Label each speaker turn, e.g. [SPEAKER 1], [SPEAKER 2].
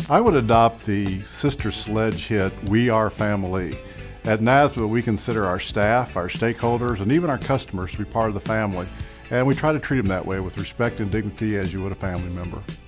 [SPEAKER 1] I would adopt the Sister Sledge hit, "We Are Family." At Nashville, we consider our staff, our stakeholders, and even our customers to be part of the family. And we try to treat them that way with respect and dignity as you would a family member.